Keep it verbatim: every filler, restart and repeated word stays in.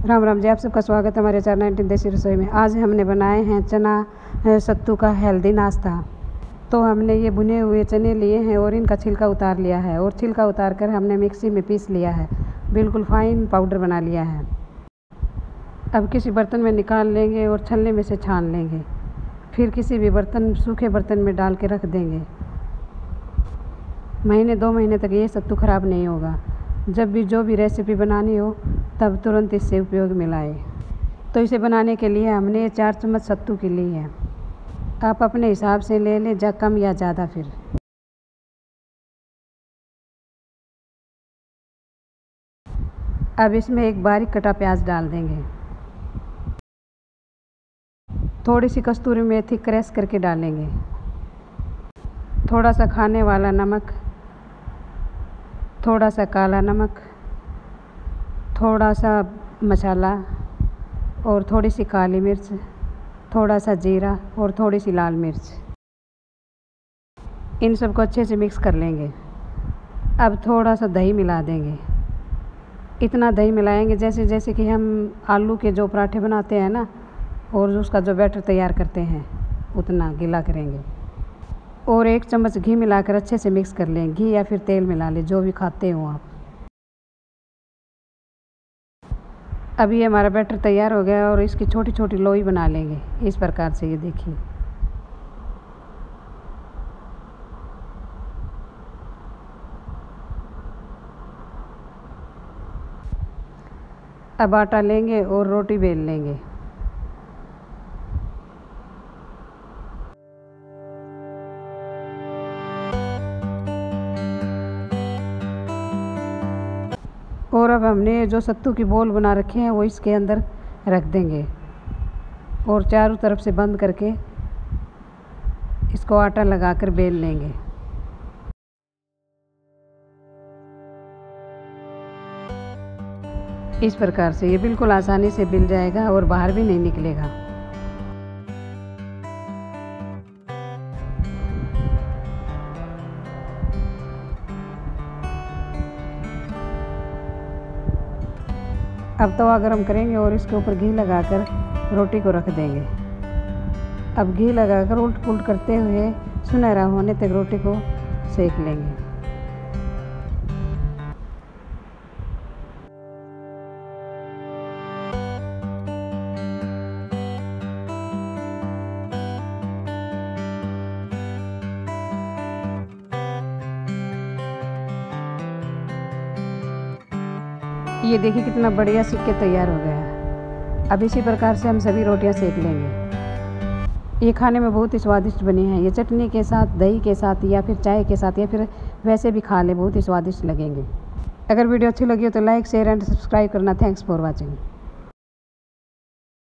राम राम जी, आप सबका स्वागत है हमारे चार नाइनटीन देसी रसोई में। आज हमने बनाए हैं चना सत्तू का हेल्दी नाश्ता। तो हमने ये भुने हुए चने लिए हैं और इनका छिलका उतार लिया है और छिलका उतार कर हमने मिक्सी में पीस लिया है, बिल्कुल फाइन पाउडर बना लिया है। अब किसी बर्तन में निकाल लेंगे और छलने में से छान लेंगे, फिर किसी भी बर्तन सूखे बर्तन में डाल के रख देंगे। महीने दो महीने तक ये सत्तू ख़राब नहीं होगा। जब भी जो भी रेसिपी बनानी हो तब तुरंत इससे उपयोग में लाए। तो इसे बनाने के लिए हमने चार चम्मच सत्तू की ली है। आप अपने हिसाब से ले लें, जा कम या ज़्यादा। फिर अब इसमें एक बारीक कटा प्याज डाल देंगे। थोड़ी सी कस्तूरी मेथी क्रश करके डालेंगे। थोड़ा सा खाने वाला नमक, थोड़ा सा काला नमक, थोड़ा सा मसाला और थोड़ी सी काली मिर्च, थोड़ा सा जीरा और थोड़ी सी लाल मिर्च। इन सबको अच्छे से मिक्स कर लेंगे। अब थोड़ा सा दही मिला देंगे। इतना दही मिलाएंगे जैसे जैसे कि हम आलू के जो पराठे बनाते हैं ना, और उसका जो बैटर तैयार करते हैं उतना गीला करेंगे। और एक चम्मच घी मिलाकर अच्छे से मिक्स कर लें। घी या फिर तेल मिला लें, जो भी खाते हो आप। अभी ये हमारा बैटर तैयार हो गया और इसकी छोटी छोटी लोई बना लेंगे इस प्रकार से। ये देखिए, अब आटा लेंगे और रोटी बेल लेंगे। और अब हमने जो सत्तू की बोल बना रखे हैं वो इसके अंदर रख देंगे और चारों तरफ से बंद करके इसको आटा लगाकर बेल लेंगे। इस प्रकार से ये बिल्कुल आसानी से बिल जाएगा और बाहर भी नहीं निकलेगा। अब तवा गरम करेंगे और इसके ऊपर घी लगाकर रोटी को रख देंगे। अब घी लगाकर उल्ट पुलट करते हुए सुनहरा होने तक रोटी को सेक लेंगे। ये देखिए कितना बढ़िया सिक के तैयार हो गया है। अब इसी प्रकार से हम सभी रोटियां सेक लेंगे। ये खाने में बहुत ही स्वादिष्ट बनी है। ये चटनी के साथ, दही के साथ या फिर चाय के साथ या फिर वैसे भी खा ले, बहुत ही स्वादिष्ट लगेंगे। अगर वीडियो अच्छी लगी हो तो लाइक, शेयर एंड सब्सक्राइब करना। Thanks for watching.